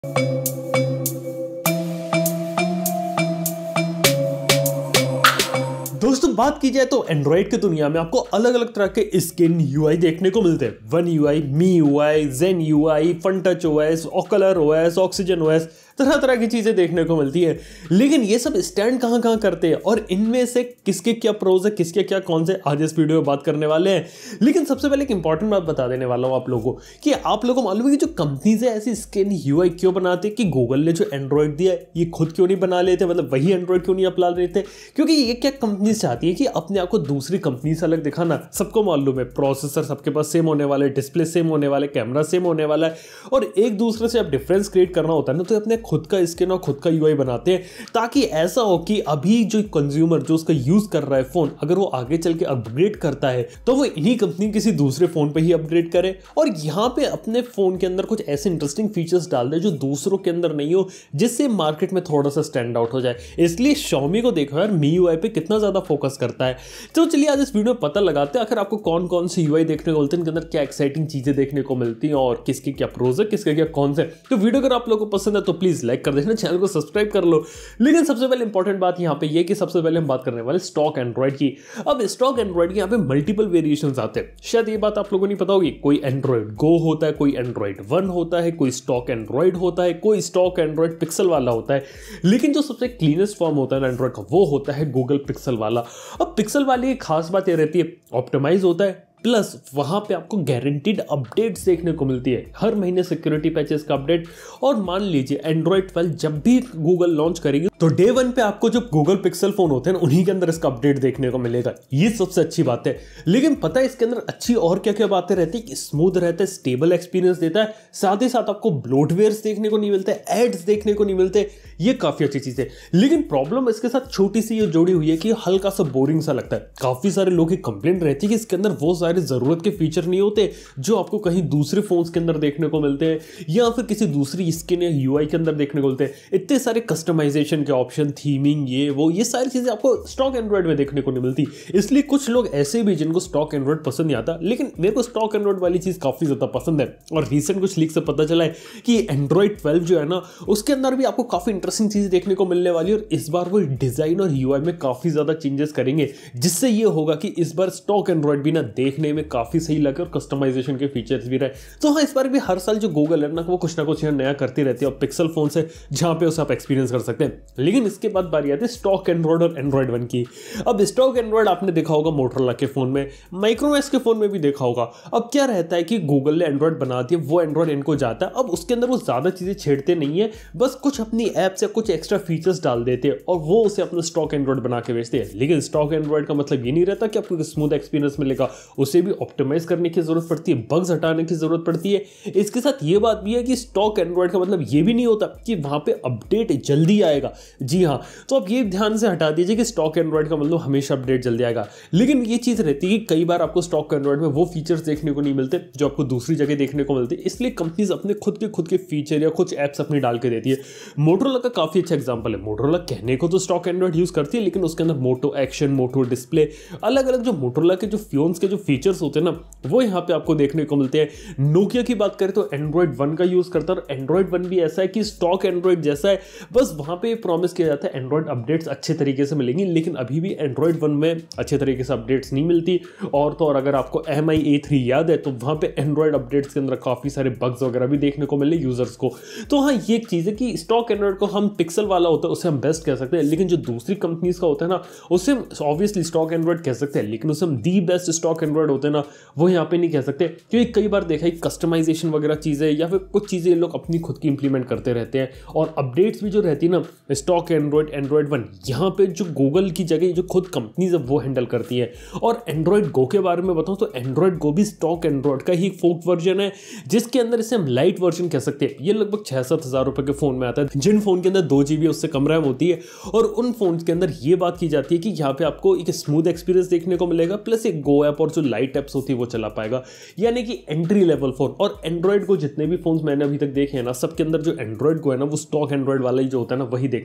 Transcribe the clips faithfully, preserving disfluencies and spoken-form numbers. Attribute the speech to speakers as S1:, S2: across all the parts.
S1: दोस्तों बात की जाए तो एंड्रॉइड की दुनिया में आपको अलग अलग तरह के स्किन यूआई देखने को मिलते हैं। One UI, MiUI, Zen U I, Funtouch O S, O S, OxygenOS, तरह तरह की चीजें देखने को मिलती है। लेकिन ये सब स्टैंड कहां कहां करते हैं और इनमें से किसके क्या प्रोज है, किसके क्या कौन से, आज इस वीडियो में बात करने वाले हैं। लेकिन सबसे पहले एक इंपॉर्टेंट बात बता देने वाला हूं आप लोगों को कि आप लोगों को मालूम है कि जो कंपनीज है ऐसी स्किन यूआई क्यों बनाते हैं, कि गूगल ने जो एंड्रॉइड दिया है ये खुद क्यों नहीं बना लेते, मतलब वही एंड्रॉइड क्यों नहीं अपना लेते। क्योंकि ये क्या कंपनी चाहती है कि अपने आप को दूसरी कंपनी से अलग दिखाना। सबको मालूम है प्रोसेसर सबके पास सेम होने वाले, डिस्प्ले सेम होने वाले, कैमरा सेम होने वाला है, और एक दूसरे से अब डिफरेंस क्रिएट करना होता है ना, तो अपने खुद का स्किन और खुद का यूआई बनाते हैं, ताकि ऐसा हो कि अभी जो कंज्यूमर जो उसका यूज कर रहा है फोन, अगर वो आगे चल के अपग्रेड करता है तो वो इन्हीं कंपनी किसी दूसरे फोन पे ही अपग्रेड करे, और यहां पे अपने फोन के अंदर कुछ ऐसे इंटरेस्टिंग फीचर्स डाल दे जो दूसरों के अंदर नहीं हो, जिससे मार्केट में थोड़ा सा स्टैंड आउट हो जाए। इसलिए Xiaomi को देखो यार, MiUI पे कितना ज्यादा फोकस करता है। तो चलिए आज इस वीडियो में पता लगाते हैं आखिर आपको कौन कौन से यूआई देखने को मिलते हैं, इनके अंदर क्या एक्साइटिंग चीजें देखने को मिलती हैं और किसके क्या प्रोज है, किसके क्या कौन से। तो वीडियो अगर आप लोगों को पसंद है तो प्लीज लाइक कर देना, चैनल को सब्सक्राइब कर लो। लेकिन सबसे पहले इंपॉर्टेंट बात यहां पे ये कि सबसे पहले हम बात करने वाले स्टॉक एंड्रॉइड की। अब स्टॉक एंड्रॉइड के यहां पे मल्टीपल वेरिएशंस आते हैं। शायद ये बात आप लोगों को नहीं पता होगी, कोई एंड्रॉइड गो होता है, कोई एंड्रॉइड वन होता है, कोई स्टॉक एंड्रॉइड होता है, कोई स्टॉक एंड्रॉइड पिक्सल वाला होता है। लेकिन जो सबसे क्लीनेस्ट फॉर्म होता है एंड्रॉइड का वो होता है गूगल पिक्सल वाला। अब पिक्सल वाली एक खास बात ये रहती है, ऑप्टिमाइज होता है, प्लस वहां पे आपको गारंटीड अपडेट्स देखने को मिलती है, हर महीने सिक्योरिटी पैचेस का अपडेट। और मान लीजिए एंड्रॉइड ट्वेल्व जब भी गूगल लॉन्च करेगी तो डे वन पे आपको जो गूगल पिक्सल फोन होते हैं ना, उन्हीं के अंदर इसका अपडेट देखने को मिलेगा। ये सबसे अच्छी बात है। लेकिन पता है इसके अंदर अच्छी और क्या क्या बातें रहती है कि स्मूथ रहता है, स्टेबल एक्सपीरियंस देता है, साथ ही साथ आपको ब्लोटवेयर्स देखने को नहीं मिलते, एड्स देखने को नहीं मिलते। ये काफी अच्छी चीज है। लेकिन प्रॉब्लम इसके साथ छोटी सी ये जोड़ी हुई है कि हल्का सा बोरिंग सा लगता है। काफी सारे लोगों की कंप्लेंट रहती है कि इसके अंदर वो सारे जरूरत के फीचर नहीं होते जो आपको कहीं दूसरे फोन्स के अंदर देखने को मिलते हैं, या फिर किसी दूसरी स्किन या यूआई के अंदर देखने को मिलते हैं। इतने सारे कस्टमाइजेशन के ऑप्शन, थीमिंग, ये वो, ये सारी चीजें आपको स्टॉक एंड्रॉइड में देखने को नहीं मिलती। इसलिए कुछ लोग ऐसे भी जिनको स्टॉक एंड्रॉइड पसंद नहीं आता, लेकिन मेरे को स्टॉक एंड्रॉइड वाली चीज काफी ज्यादा पसंद है। और रिसेंट कुछ लीक से पता चला है कि एंड्रॉइड ट्वेल्व जो है ना, उसके अंदर भी आपको काफी इंटरेस्टिंग चीजें देखने को मिलने वाली है। और इस बार वो डिजाइन और यूआई में काफी ज्यादा चेंजेस करेंगे, जिससे ये होगा कि इस बार स्टॉक एंड्रॉइड भी ना देखने में काफी सही लगे और कस्टमाइजेशन के फीचर्स भी रहे। तो हाँ, इस बार भी हर साल जो गूगल है ना, वो कुछ ना कुछ नया करती रहती है, और पिक्सल फोन से जहां पे उसे आप एक्सपीरियंस कर सकते हैं। लेकिन इसके बाद बारी आती है स्टॉक एंड्रॉइड और एंड्रॉइड वन की। अब स्टॉक एंड्रॉइड आपने देखा होगा मोटरोला के फोन में, माइक्रोमैक्स के फोन में भी देखा होगा। अब क्या रहता है कि गूगल ने एंड्रॉइड बना दिया, वो एंड्रॉइड इनको जाता है। अब उसके अंदर वो ज्यादा चीजें छेड़ते नहीं है, बस कुछ अपनी ऐप्स या कुछ एक्स्ट्रा फीचर्स डाल देते हैं और वो उसे अपना स्टॉक एंड्रॉइड बना के बेचते हैं। लेकिन स्टॉक एंड्रॉइड का मतलब ये नहीं रहता कि आपको स्मूथ एक्सपीरियंस मिलेगा, उसे भी ऑप्टिमाइज करने की जरूरत पड़ती है, बग्स हटाने की जरूरत पड़ती है। इसके साथ ये बात भी है कि स्टॉक एंड्रॉइड का मतलब ये भी नहीं होता कि वहां पे अपडेट जल्दी आएगा। जी हाँ, तो आप ये ध्यान से हटा दीजिए कि स्टॉक एंड्रॉइड का मतलब हमेशा अपडेट जल्दी आएगा। लेकिन ये चीज रहती है कि कई बार आपको स्टॉक एंड्रॉइड में वो फीचर्स देखने को नहीं मिलते जो आपको दूसरी जगह देखने को मिलते हैं। इसलिए कंपनीज अपने खुद के खुद के फीचर या कुछ एप्स अपनी डाल के देती है। मोटरोला का काफी अच्छा एग्जांपल है। मोटरोला कहने को तो स्टॉक एंड्रॉइड यूज करती है, लेकिन उसके अंदर मोटो एक्शन, मोटो डिस्प्ले, अलग अलग जो मोटरोला के जो फोन्स के जो फीचर्स होते हैं ना, वो यहाँ पे आपको देखने को मिलते हैं। नोकिया की बात करें तो एंड्रॉइड वन का यूज करता है, और एंड्रॉइड वन भी ऐसा है कि स्टॉक एंड्रॉइड जैसा है, बस वहां पे प्रॉमिस किया जाता है एंड्रॉइड अपडेट्स अच्छे तरीके से मिलेंगी। लेकिन अभी भी एंड्रॉइड वन में अच्छे तरीके से अपडेट्स नहीं मिलती। और तो और अगर आपको एम आई ए थ्री याद है तो वहां पे एंड्रॉइड अपडेट्स के अंदर काफी सारे बग्स वगैरह भी देखने को मिले यूजर्स को। तो हाँ, ये एक चीज है कि स्टॉक एंड्रॉइड को हम पिक्सल वाला होता है उसे हम बेस्ट कह सकते हैं, लेकिन जो दूसरी कंपनीज का होता है ना, उसे हम ऑब्वियसली स्टॉक एंड्रॉइड कह सकते हैं, लेकिन उसे हम दी बेस्ट स्टॉक एंड्रॉइड होते हैं ना, वो यहाँ पे नहीं कह सकते। क्योंकि कई बार देखा है कस्टमाइजेशन वगैरह चीजें या फिर कुछ चीजें लोग अपनी खुद की इंप्लीमेंट करते रहते हैं, और अपडेट्स भी जो रहती है ना स्टॉक एंड्रॉइड, एंड्रॉइड वन, यहाँ पे जो गूगल की जगह जो खुद कंपनीज है वो हैंडल करती है। और एंड्रॉइड गो के बारे में बताऊं तो एंड्रॉइड गो भी स्टॉक एंड्रॉइड का ही फोक वर्जन है, जिसके अंदर इसे हम लाइट वर्जन कह सकते हैं। ये लगभग छह सात हजार रुपए के फोन में आता है, जिन फोन के अंदर दो जीबी उससे कम रैम होती है। और उन फोन के अंदर ये बात की जाती है कि यहाँ पे आपको एक स्मूथ एक्सपीरियंस देखने को मिलेगा, प्लस एक गो ऐप और जो लाइट एप्स होती है वो चला पाएगा, यानी कि एंट्री लेवल फोन। और एंड्रॉइड को जितने भी फोन मैंने अभी तक देखे हैं ना, सबके अंदर जो एंड्रॉइड को है ना, वो स्टॉक एंड्रॉइड वाला ही जो होता है ना, वही देखने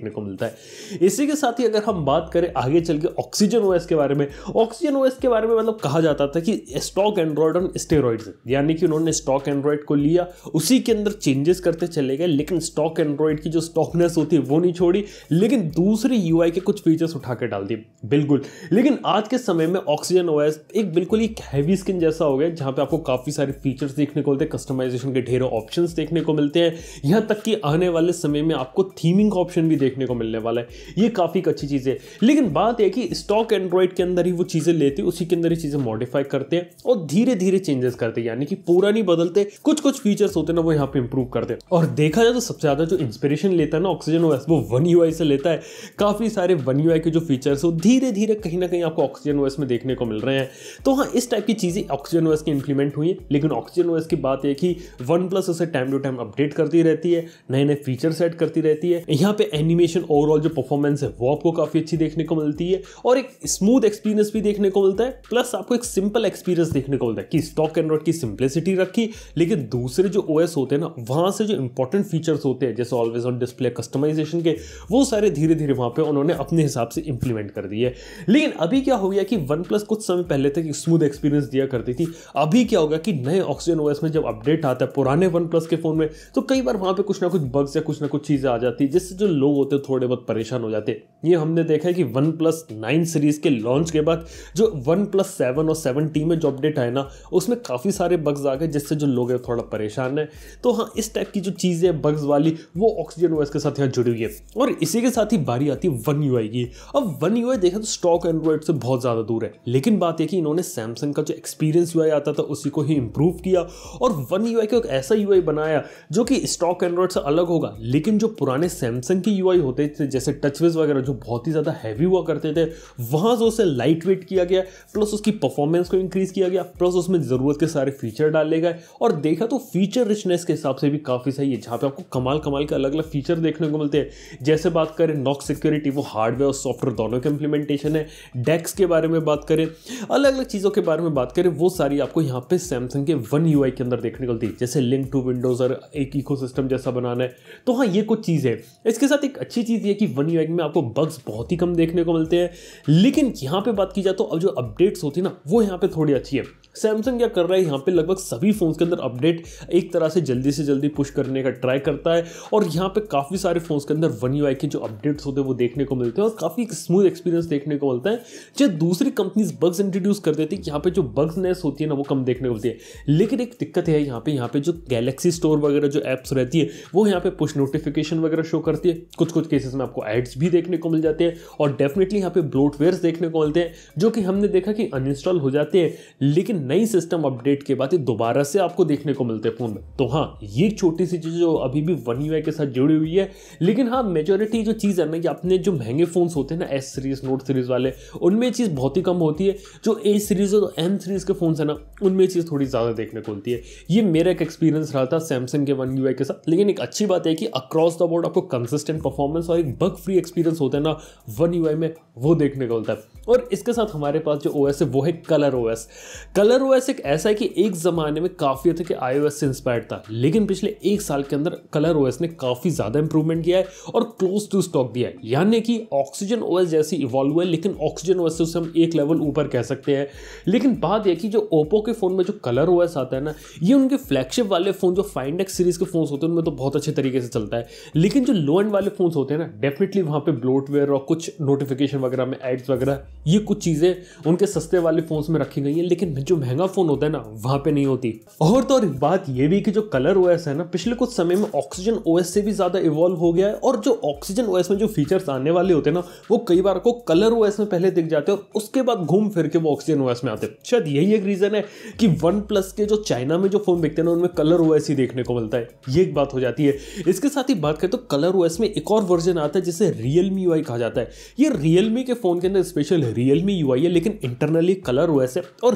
S1: देखने को मिलता है। इसी के साथ ही अगर हम बात करें आगे चल के ऑक्सीजन ओएस के बारे में, ऑक्सीजन ओएस के बारे में मतलब कहा जाता था कि स्टॉक एंड्रॉइड ऑन स्टेरॉइड्स, यानी कि उन्होंने स्टॉक एंड्रॉइड को लिया, उसी के अंदर चेंजेस करते चले गए, लेकिन स्टॉक एंड्रॉइड की जो स्टॉकनेस होती है वो नहीं छोड़ी, लेकिन दूसरी यूआई के कुछ फीचर्स उठा के डाल दिए। बिल्कुल, लेकिन आज के समय में ऑक्सीजन ओएस एक बिल्कुल ही हैवी स्किन जैसा हो गया, जहां पे आपको काफी सारे फीचर्स देखने को मिलते हैं, कस्टमाइजेशन के ढेरों ऑप्शंस देखने को मिलते हैं, यहां तक कि आने वाले समय में आपको थीमिंग ऑप्शन भी देखने को मिलने वाला है। ये काफी अच्छी चीज है, लेकिन बात है कि स्टॉक एंड्रॉइड के अंदर ही वो चीजें लेते हैं, उसी के अंदर ही चीजें मॉडिफाई करते हैं और धीरे धीरे चेंजेस करते हैं, यानी कि पूरा नहीं बदलते, कुछ कुछ फीचर्स होते हैं ना वो यहाँ पे इंप्रूव करते हैं। और देखा जाए तो सबसे ज्यादा जो इंस्पिरेशन लेता है ना ऑक्सीजन ओएस, वो वन यूआई से लेता है। काफी सारे वन यूआई के जो फीचर्स हो धीरे धीरे कहीं ना कहीं आपको ऑक्सीजन ओएस में देखने को मिल रहे हैं। तो हाँ, इस टाइप की चीजें ऑक्सीजन ओएस की इंप्लीमेंट हुई है, लेकिन ऑक्सीजन ओएस की बात है कि वन प्लस उसे टाइम टू टाइम अपडेट करती रहती है, नए नए फीचर सेट करती रहती है। यहाँ पे एनिमेशन ओवरऑल जो परफॉर्मेंस है वो आपको काफी अच्छी देखने को मिलती है और एक स्मूथ एक्सपीरियंस भी देखने को मिलता है, प्लस आपको एक सिंपल एक्सपीरियंस देखने को मिलता है कि स्टॉक एंड्रॉइड की सिंप्लिसिटी रखी, लेकिन दूसरे जो ओएस होते हैं ना वहां से जो इंपॉर्टेंट फीचर्स होते हैं जैसे ऑलवेज ऑन डिस्प्ले, कस्टमाइजेशन के, वो सारे धीरे धीरे वहां पे उन्होंने अपने हिसाब से इंप्लीमेंट कर दिए। लेकिन अभी क्या हो गया कि वन प्लस कुछ समय पहले तक स्मूथ एक्सपीरियंस दिया करती थी, अभी क्या होगा कि नए ऑक्सीजन ओएस में जब अपडेट आता है पुराने वन प्लस के फोन में, तो कई बार वहां पे कुछ ना कुछ बग्स या कुछ ना कुछ चीजें आ जाती है, जिससे जो लोग होते हैं थोड़े बहुत परेशान हो जाते हैं। ये हमने देखा है कि वन प्लस नाइन सीरीज के लॉन्च के बाद जो वन प्लस सेवन और सेवन टी में जो अपडेट आए ना, उसमें काफी सारे बग्स आ गए, जिससे जो लोग हैं थोड़ा परेशान है। तो हाँ, इस टाइप की जो चीजें बग्स वाली वो ऑक्सीजन ओएस के साथ यहाँ जुड़ी हुई है। और इसी के साथ ही बारी आती है वन यूआई की। अब वन यूआई देखा तो स्टॉक एंड्रॉइड से बहुत ज्यादा दूर है, लेकिन बात है कि इन्होंने सैमसंग का जो एक्सपीरियंस यूआई आता था उसी को ही इंप्रूव किया और वन यूआई को एक ऐसा यूआई बनाया जो कि स्टॉक एंड्रॉइड से अलग होगा, लेकिन जो पुराने सैमसंग की यूआई होते थे जैसे टचविज वगैरह जो बहुत ही ज्यादा हैवी हुआ करते थे, वहां से उसे लाइट वेट किया गया, प्लस उसकी परफॉर्मेंस को इंक्रीज किया गया, प्लस उसमें जरूरत के सारे फीचर डाले गए और देखा तो फीचर रिचनेस के हिसाब से भी काफी सही है, जहां पे आपको कमाल कमाल के अलग अलग फीचर देखने को मिलते हैं। जैसे बात करें नॉक्स सिक्योरिटी, वो हार्डवेयर और सॉफ्टवेयर दोनों के इंप्लीमेंटेशन है। डेक्स के बारे में बात करें, अलग अलग चीजों के बारे में बात करें, वो सारी आपको यहाँ पे सैमसंग के वन यूआई के अंदर देखने को मिलती है, जैसे लिंक टू विंडोज और एक इकोसिस्टम जैसा बनाना है। तो हाँ, ये कुछ चीज है। इसके साथ एक अच्छी चीज ये कि वन यूआई में आपको बग्स बहुत ही कम देखने को मिलते हैं, लेकिन यहाँ पे बात की जाए तो अब जो अपडेट्स होती है ना वो यहाँ पे थोड़ी अच्छी है। सैमसंग क्या कर रहा है, यहाँ पे लगभग सभी फोन्स के अंदर अपडेट एक तरह से जल्दी से जल्दी पुश करने का ट्राई करता है और यहाँ पे काफी सारे फोन्स के अंदर वन यूआई के जो अपडेट्स होते हैं वो देखने को मिलते हैं और काफी स्मूथ एक्सपीरियंस देखने को मिलता है। जो दूसरी कंपनीज बग्स इंट्रोड्यूस कर देती है, यहाँ पे जो बग्सनेस होती है ना वो कम देखने को मिलती है, लेकिन एक दिक्कत है यहाँ पे यहाँ पे जो गैलेक्सी स्टोर वगैरह जो एप्स रहती है वो यहाँ पे पुश नोटिफिकेशन वगैरह शो करती है, कुछ कुछ केसेस में आपको एड्स भी देखने को मिल जाते हैं और डेफिनेटली यहाँ पे ब्लोटवेयर्स देखने को मिलते हैं, जो कि हमने देखा कि अनइंस्टॉल हो जाते हैं, लेकिन नई सिस्टम अपडेट के बाद दोबारा से आपको देखने को मिलते हैं फोन में। तो हाँ, ये छोटी सी चीज जो अभी भी वन यूआई के साथ जुड़ी हुई है, लेकिन हाँ मेजोरिटी जो चीज है ना कि अपने जो महंगे फोन्स होते हैं ना एस सीरीज नोट सीरीज वाले, उनमें चीज बहुत ही कम होती है। जो ए सीरीज और एम सीरीज के फोन्स है ना उनमें चीज थोड़ी ज्यादा देखने को मिलती है। ये मेरा एक एक्सपीरियंस रहा था सैमसंग के वन यूआई के साथ, लेकिन एक अच्छी बात है कि अक्रॉस द बोर्ड आपको कंसिस्टेंट परफॉर्मेंस और एक बग फ्री एक्सपीरियंस होता है ना वन यूआई में, वो देखने को मिलता है। और इसके साथ हमारे पास जो ओएस है वो है कलर ओएस। कलर ओएस एक ऐसा है कि एक जमाने में काफी था कि आईओएस से इंस्पायर्ड था, लेकिन पिछले एक साल के अंदर कलर ओएस ने काफी ज्यादा इंप्रूवमेंट किया है और क्लोज टू स्टॉक दिया है, यानी कि ऑक्सीजन ओएस जैसी इवॉल्व हुआ है, लेकिन ऑक्सीजन ओएस से उसे हम एक लेवल ऊपर कह सकते हैं। लेकिन बात यह कि जो ओप्पो के फोन में जो कलर ओएस आता है ना, ये उनके फ्लैगशिप वाले फोन जो फाइंड एक्स सीरीज के फोन होते हैं उनमें तो बहुत अच्छे तरीके से चलता है, लेकिन जो लो एंड वाले फोन होते हैं ना डेफिनेटली वहां पे ब्लोटवेयर और कुछ नोटिफिकेशन वगैरह में एड्स वगैरह ये कुछ चीजें उनके सस्ते वाले फोन्स में रखी गई है, लेकिन जो महंगा फोन होता है ना वहां पे नहीं होती। और तो और बात ये भी कि जो कलर ओएस है ना पिछले कुछ समय में ऑक्सीजन ओएस से भी ज्यादा इवॉल्व हो गया है, और जो ऑक्सीजन ओएस में जो फीचर्स आने वाले होते हैं ना वो कई बार को कलर ओएस में पहले दिख जाते हैं और उसके बाद घूम फिर के वो ऑक्सीजन ओएस में आते हैं। शायद यही एक रीजन है कि वन प्लस के जो चाइना में जो फोन बिकते हैं ना उनमें कलर ओएस ही देखने को मिलता है, ये एक बात हो जाती है। इसके साथ ही बात करें तो कलर ओएस में एक और वर्जन आता है जिसे रियलमी यूआई कहा जाता है। ये रियलमी के फोन के अंदर स्पेशल रियलमी यूआई है, लेकिन इंटरनली कलर ओएस है और रियलमी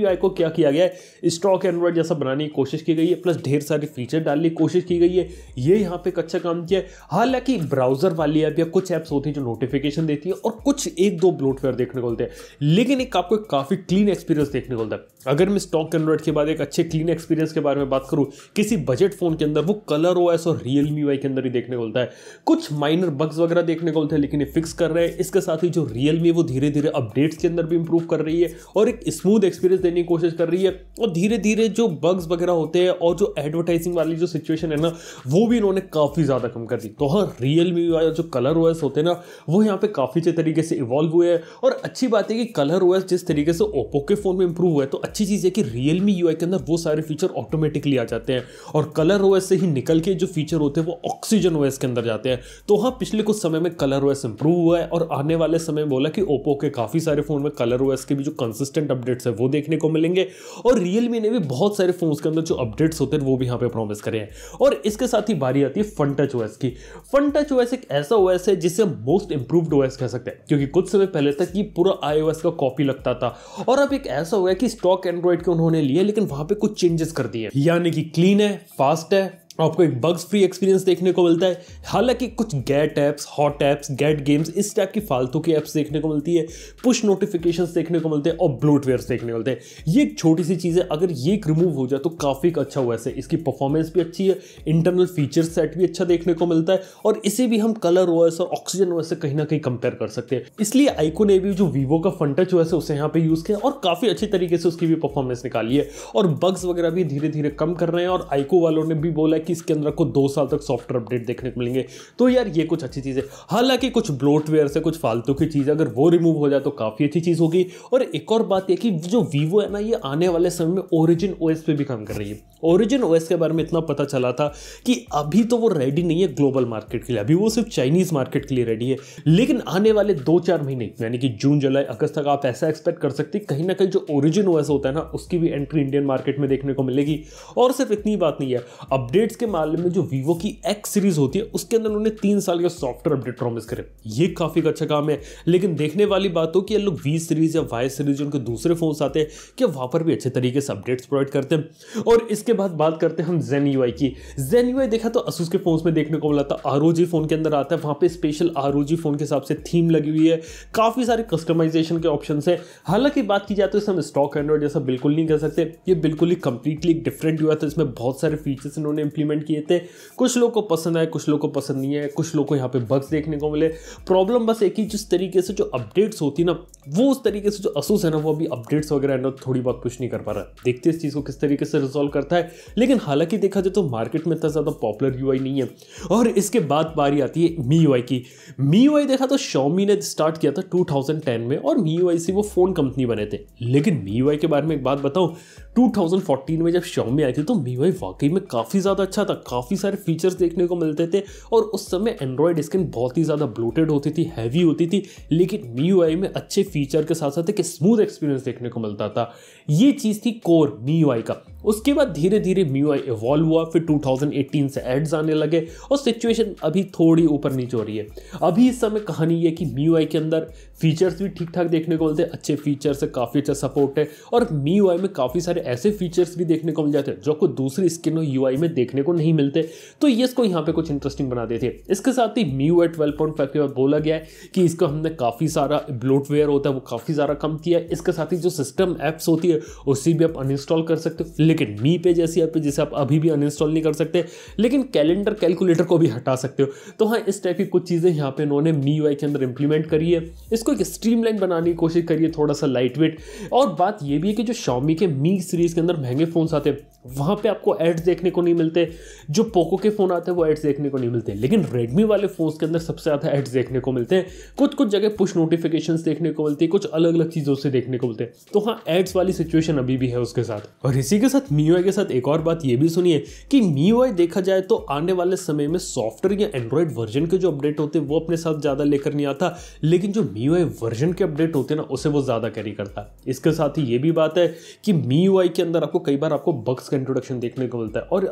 S1: यूआई को क्या किया गया है, स्टॉक एंड्रॉइड जैसा बनाने की कोशिश की गई है, प्लस ढेर सारे फीचर डालने की कोशिश की गई है। ये यहाँ पे एक अच्छा काम किया है। हालांकि ब्राउजर वाली ऐप या कुछ ऐप्स होती है जो नोटिफिकेशन देती है और कुछ एक दो ब्लोटवेयर देखने को मिलते हैं, लेकिन एक आपको काफी क्लीन एक्सपीरियंस देखने को मिलता है। अगर मैं स्टॉक एंड्रॉइड के बाद एक अच्छे क्लीन एक्सपीरियंस के बारे में बात करूं किसी बजट फोन के अंदर, वो कलर ओएस और रियल मी यूआई के अंदर ही देखने को मिलता है। कुछ माइनर बग्स वगैरह देखने को मिलते हैं, लेकिन ये फिक्स कर रहे हैं। इसके साथ ही जो रियल मी वो धीरे धीरे अपडेट्स के अंदर भी इंप्रूव कर रही है और एक स्मूथ एक्सपीरियंस देने की कोशिश कर रही है, और धीरे धीरे जो बग्स वगैरह होते हैं और जो एडवर्टाइजिंग वाली जो सिचुएशन है ना, वो भी इन्होंने काफी ज्यादा कम कर दी। तो हाँ, रियल मी यूआई और जो कलर ओएस होते हैं ना, वो यहाँ पे काफी अच्छे तरीके से इवॉल्व हुए हैं। और अच्छी बात है कि कलर ओएस जिस तरीके से ओप्पो के फोन में इंप्रूव हुआ है, तो अच्छी चीज है कि रियलमी यूआई के अंदर वो सारे फीचर ऑटोमेटिकली आ जाते हैं और कलर ओएस से ही निकल के जो फीचर होते हैं वो ऑक्सीजन ओएस के अंदर जाते हैं। तो हाँ, पिछले कुछ समय में कलर ओएस इंप्रूव हुआ है और आने वाले समय में बोला कि ओप्पो के काफी सारे फोन में कलर ओएस के भी जो कंसिस्टेंट अपडेट्स है वो देखने को मिलेंगे, और रियलमी ने भी बहुत सारे फोन्स के अंदर जो अपडेट्स होते हैं वो भी यहाँ पे प्रॉमिस करे हैं। और इसके साथ ही बारी आती है फनटच ओएस की। फनटच ओएस एक ऐसा ओएस है जिसे मोस्ट इंप्रूव्ड ओएस कह सकते हैं, क्योंकि कुछ समय पहले तक ये पूरा आईओएस का कॉपी लगता था, और अब एक ऐसा हो गया कि स्टॉक एंड्रॉइड के उन्होंने लिए लेकिन वहां पे कुछ चेंजेस कर दिए, यानी कि क्लीन है, फास्ट है, आपको एक बग्स फ्री एक्सपीरियंस देखने को मिलता है। हालांकि कुछ get apps, hot apps, get games, इस टाइप की फालतू की एप्स देखने को मिलती है, पुश नोटिफिकेशंस देखने को मिलते हैं और ब्लोटवेयर्स देखने को मिलते हैं। ये एक छोटी सी चीज़ है, अगर ये रिमूव हो जाए तो काफ़ी अच्छा हुआ है। इसकी परफॉर्मेंस भी अच्छी है, इंटरनल फीचर सेट भी अच्छा देखने को मिलता है, और इसे भी हम कलर ओएस और ऑक्सीजन ओएस से कहीं ना कहीं कंपेयर कर सकते हैं। इसलिए आइको ने भी जो वीवो का फनटच ओएस है उसे यहाँ पे यूज़ किया और काफ़ी अच्छी तरीके से उसकी भी परफॉर्मेंस निकाली है, और बग्स वगैरह भी धीरे धीरे कम कर रहे हैं। और आइको वालों ने भी बोला है कि इसके अंदर आपको दो साल तक सॉफ्टवेयर अपडेट देखने को मिलेंगे। तो यार ये कुछ अच्छी चीज है। हालांकि कुछ ब्लोटवेयर से कुछ फालतू की चीज अगर वो रिमूव हो जाए तो काफी अच्छी चीज होगी। और एक और बात है कि जो वीवो है ना, ये आने वाले समय में ओरिजिन ओएस पे भी काम कर रही है। ओरिजिन ओएस के बारे में इतना पता चला था कि अभी तो वो रेडी नहीं है ग्लोबल मार्केट के लिए, अभी वो सिर्फ चाइनीज मार्केट के लिए रेडी है, लेकिन आने वाले दो चार महीने यानी कि जून जुलाई अगस्त तक आप ऐसा एक्सपेक्ट कर सकते हैं कहीं ना कहीं जो ओरिजिन ओएस होता है ना, उसकी भी एंट्री इंडियन मार्केट में देखने को मिलेगी। और सिर्फ इतनी बात नहीं है, अपडेट्स के मामले में जो वीवो की एक्स सीरीज होती है उसके अंदर उन्होंने तीन साल का सॉफ्टवेयर अपडेट प्रॉमिस करे, ये काफी अच्छा काम है। लेकिन देखने वाली बात हो कि ये लोग वी सीरीज या वाई सीरीज उनके दूसरे फोन्स आते हैं कि वहां पर भी अच्छे तरीके से अपडेट्स प्रोवाइड करते हैं। और इसके बाद बात करते हैं हम zen U I की। zen U I देखा तो Asus के फोन्स में देखने को मिला था, R O G फोन के अंदर आता है, वहां पे special R O G phone के हिसाब से थीम लगी हुई है, काफी सारे कस्टमाइजेशन के ऑप्शंस हैं। हालांकि बात की जाए तो इसे हम स्टॉक एंड्रॉइड जैसा बिल्कुल नहीं कह सकते, ये बिल्कुल ही कंप्लीटली डिफरेंट हुआ था, इसमें बहुत सारे फीचर्स इन्होंने इंप्लीमेंट किए थे। कुछ लोगों को पसंद आए, कुछ लोगों को पसंद नहीं है, कुछ लोगों को यहाँ पे बग्स देखने को मिले। प्रॉब्लम बस एक ही, जिस तरीके से जो अपडेट्स होती ना, वो उस तरीके से जो Asus है ना, वो अभी अपडेट्स वगैरह है ना थोड़ी बहुत पुश नहीं कर पा रहा है। देखते हैं इस चीज को किस तरीके से रिजॉल्व करता है। लेकिन हालांकि देखा जाए तो मार्केट में इतना ज्यादा पॉपुलर यूआई नहीं है। और इसके बाद बारी आती है MiUi की। MiUi देखा तो Xiaomi ने स्टार्ट किया था टू थाउजेंड टेन में, और MiUi से वो फोन कंपनी बने थे। लेकिन MiUi के बारे में एक बात बताऊं, टू थाउजेंड फोर्टीन में जब Xiaomi आई थी तो MiUi वाकई में काफी ज्यादा अच्छा था, काफी सारे फीचर्स देखने को मिलते थे, और उस समय एंड्रॉइड स्क्रीन बहुत ही ज्यादा ब्लोटेड होती थी, हैवी होती थी, लेकिन MiUi में अच्छे फीचर के साथ साथ एक स्मूथ एक्सपीरियंस देखने को मिलता था। ये चीज थी कोर MiUi का। उसके बाद धीरे धीरे MiUi इवॉल्व हुआ, फिर टू थाउजेंड एटीन से एड्स आने लगे, और सिचुएशन अभी थोड़ी ऊपर नीचे हो रही है। अभी इस समय कहानी ये कि MiUi के अंदर फीचर्स भी ठीक ठाक देखने को मिलते हैं, अच्छे फीचर्स है, काफी अच्छा सपोर्ट है, और MiUi में काफी सारे ऐसे फीचर्स भी देखने को मिल जाते हैं जो आपको दूसरी स्किन और यूआई में देखने को नहीं मिलते। तो ये इसको यहाँ पे कुछ इंटरेस्टिंग बना देते हैं। इसके साथ ही MiUi ट्वेल्व पॉइंट फाइव के बाद बोला गया है कि इसका हमने काफी सारा ब्लोटवेयर होता है वो काफी सारा कम किया है। इसके साथ ही जो सिस्टम एप्स होती है उसी भी आप अनइंस्टॉल कर सकते हो, लेकिन मी पे जैसी ऐप जिसे आप अभी भी अनइंस्टॉल नहीं कर सकते, लेकिन कैलेंडर कैलकुलेटर को भी हटा सकते हो। तो हाँ, इस टाइप की कुछ चीजें यहाँ पे इन्होंने MiUi के अंदर इंप्लीमेंट करी है। इसको एक स्ट्रीमलाइन बनाने की कोशिश करी है, थोड़ा सा लाइट वेट। और बात ये भी है कि जो Xiaomi के मी सीरीज के अंदर महंगे फोन्स आते हैं वहां पे आपको एड्स देखने को नहीं मिलते, जो पोको के फोन आते हैं वो एड्स देखने को नहीं मिलते, लेकिन रेडमी वाले फोन्स के अंदर सबसे ज्यादा एड्स देखने को मिलते हैं। कुछ कुछ जगह पुश नोटिफिकेशंस देखने को मिलती है, कुछ अलग अलग चीजों से देखने को मिलते हैं। तो हाँ, एड्स वाली सिचुएशन अभी भी है उसके साथ। और इसी के साथ MiUi के साथ एक और बात ये भी सुनिए कि MiUi देखा जाए तो आने वाले समय में सॉफ्टवेयर या एंड्रॉइड वर्जन के जो अपडेट होते हैं वो अपने साथ ज्यादा लेकर नहीं आता, लेकिन जो MiUi वर्जन के अपडेट होते हैं ना उसे वो ज्यादा कैरी करता है। इसके साथ ही ये भी बात है कि MiUi के अंदर आपको कई बार आपको बग्स का इंट्रोडक्शन देखने को मिलता है, और अक्रॉस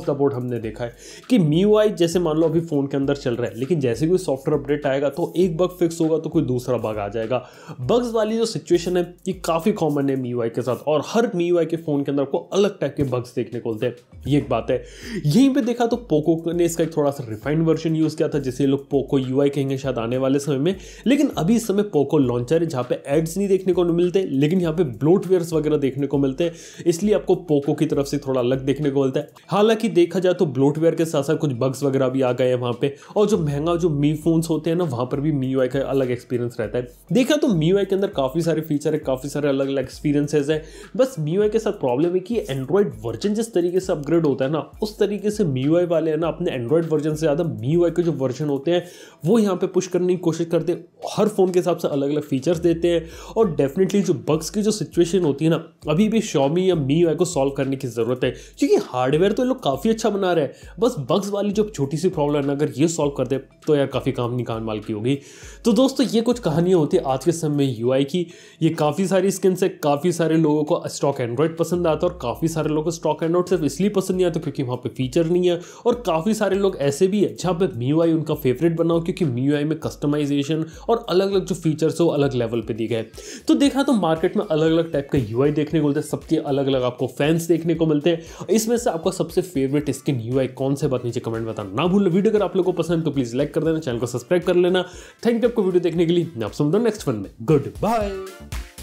S1: द बोर्ड हमने देखा है कि M I U I जैसे मान लो अभी फ़ोन के अंदर चल रहा है, लेकिन जैसे कोई सॉफ्टवेयर अपडेट आएगा तो एक बग फिक्स होगा तो कोई दूसरा बग आ जाएगा। बग्स वाली जो सिचुएशन है ये काफ़ी कॉमन है M I U I के साथ, और हर M I U I के फ़ोन के अंदर आपको अलग टाइप के बग्स देखने को मिलते हैं, ये एक बात है। यहीं पे देखा तो पोको ने इसका एक थोड़ा सा रिफाइंड वर्जन यूज़ किया था, जिसे लोग पोको यू आई कहेंगे शायद आने वाले समय में। लेकिन अभी इस समय पोको लॉन्चर है जहाँ पे एड्स नहीं देखने को मिलते, लेकिन यहाँ पे ब्लोटवेयर्स वगैरह देखने को मिलते हैं, इसलिए आपको पोको की तरफ से थोड़ा अलग देखने को मिलता है। हालांकि देखा जाए तो ब्लोटवेयर के साथ साथ कुछ बग्स वगैरह भी आ गए हैं वहाँ पे, और जो महंगा जो मी फोन्स होते हैं ना वहाँ पर भी M I U I का अलग एक्सपीरियंस रहता है। देखा तो M I U I के अंदर काफ़ी सारे फीचर है, काफ़ी सारे अलग अलग एक्सपीरियंसेस है। बस M I U I के साथ प्रॉब्लम है कि एंड्रॉइड वर्जन जिस तरीके से अपग्रेड होता है ना, उस तरीके से M I U I वाले है ना अपने एंड्रॉइड वर्जन से ज़्यादा M I U I के जो वर्जन होते हैं वो यहाँ पे पुश करने की कोशिश करते हैं, हर फोन के हिसाब से अलग अलग फीचर्स देते हैं। और डेफिनेटली जो बग्स की जो सिचुएशन होती है ना, अभी भी Xiaomi या M I U I को सॉल्व करने की ज़रूरत है, क्योंकि हार्डवेयर तो लोग काफ़ी अच्छा बना रहे हैं, बस बग्स वाली जो छोटी सी प्रॉब्लम है ना, अगर ये सॉल्व कर दे तो यार काफ़ी काम निकाल माल की होगी। तो दोस्तों ये कुछ कहानियाँ होती है आज के समय में U I की। ये काफ़ी सारी स्किन्स है, काफ़ी सारे लोगों को स्टॉक एंड्रॉइड पसंद आता है, और काफ़ी सारे लोगों को स्टॉक एंड्रॉइड सिर्फ इसलिए पसंद नहीं आता क्योंकि वहाँ पे फीचर नहीं है, और काफ़ी सारे लोग ऐसे भी है जहाँ पे M I U I उनका फेवरेट बनाओ क्योंकि M I U I में कस्टमाइजेशन और अलग अलग जो फीचर्स है वो अलग लेवल पे दिए गए। तो देखा तो मार्केट में अलग अलग टाइप का U I देखने को मिलता है, सबके अलग अलग आपको फैंस देखने को मिलते हैं। इसमें से आपका सबसे फेवरेट स्किन U I कौन से बात नीचे कमेंट बताना ना भूलो। वीडियो अगर आप लोगों को पसंद तो प्लीज लाइक कर देना, चैनल को सब्सक्राइब कर लेना। थैंक यू आपको वीडियो देखने के लिए, आपसे मिलता हूं नेक्स्ट वन में। Good bye.